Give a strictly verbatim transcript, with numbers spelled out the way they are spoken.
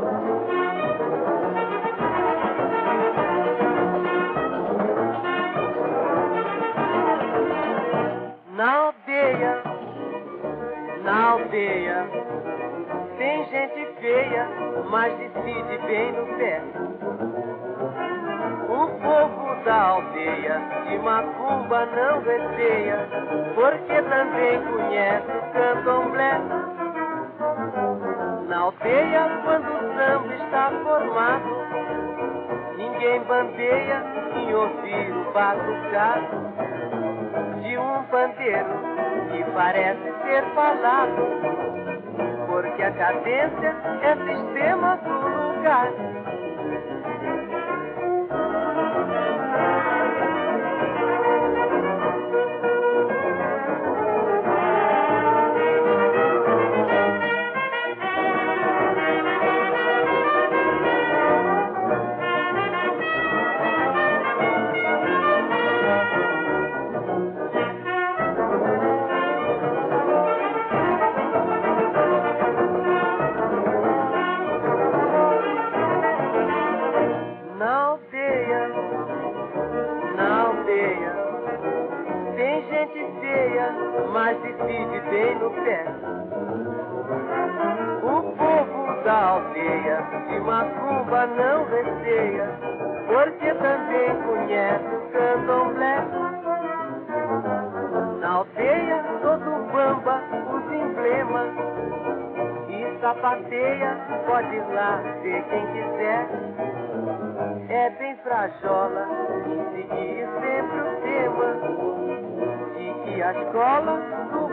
Na aldeia, na aldeia, tem gente feia, mas decide bem no pé. O povo da aldeia de macumba não receia, porque também conhece o candomblé. Na aldeia, quando o samba está formado, ninguém bandeia em ouvir o batucar de um pandeiro que parece ser falado, porque a cadência é sistema do lugar. Mas decide bem no pé. O povo da aldeia de macumba não receia, porque também conhece o candomblé. Na aldeia todo bamba os emblemas e sapateia, pode ir lá ver quem quiser. É bem frajola e seguir sempre o tema de que a escola do